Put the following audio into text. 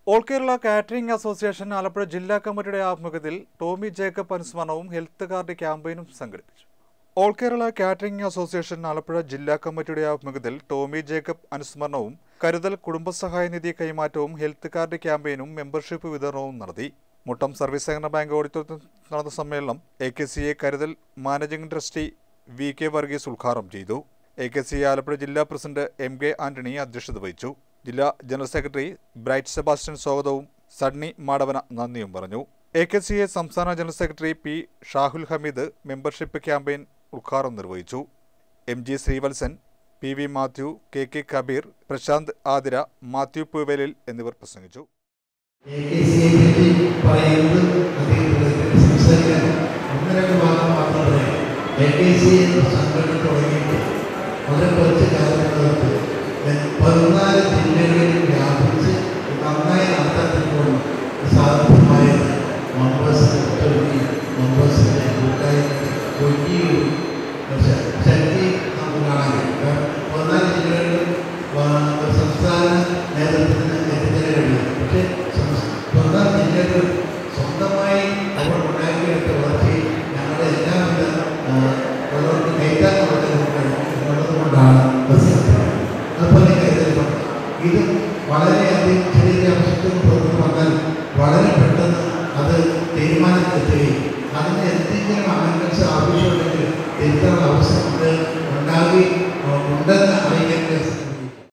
All Kerala catering association Alappuzha ജില്ലാ കമ്മിറ്റിയുടെ ആഭിമുഖ്യത്തിൽ ടോമി ജേക്കബ് അനുസ്മരണവും ഹെൽത്ത് കാർഡ് ക്യാമ്പയിനും സംഘടിപ്പിച്ചു. All Kerala catering association Alappuzha ജില്ലാ കമ്മിറ്റിയുടെ ആഭിമുഖ്യത്തിൽ ടോമി ജേക്കബ് അനുസ്മരണവും കരുതൽ കുടുംബസഹായ നിധി കൈമാറ്റവും ഹെൽത്ത് കാർഡ് ക്യാമ്പയിനും മെമ്പർഷിപ്പ് വിതരണവും നടത്തി. മുട്ടം സർവീസ് സഹകരണ ബാങ്ക് ഓഡിറ്റോറിയത്തിൽ നടന്ന സമ്മേളനം AKCA കരുതൽ മാനേജിംഗ് ട്രസ്റ്റി VK വർഗീസ് ഉദ്ഘാടനം ചെയ്തു. AKCA ആലപ്പുഴ ജില്ലാ പ്രസിഡന്റ് MK ആന്റണി അധ്യക്ഷത വഹിച്ചു. ജില്ലാ ജനറൽ സെക്രട്ടറി ബ്രൈറ്റ് സെബാസ്റ്റ്യൻ സ്വാഗതവും സണ്ണി മാടവന നന്ദിയും പറഞ്ഞു. AKCA സംസ്ഥാന general secretary P. Shahul Hameed membership campaign ഉദ്ഘാടനം നിർവഹിച്ചു. MG Sreevalsan, PV Mathew, KK Kabir, Prashant Athira, Mathew Poovelil എന്നിവർ പ്രസംഗിച്ചു. വളരെ കുറച്ച് കാലങ്ങൾക്ക് 14 ജില്ലകളിൽ വ്യാപിച്ചു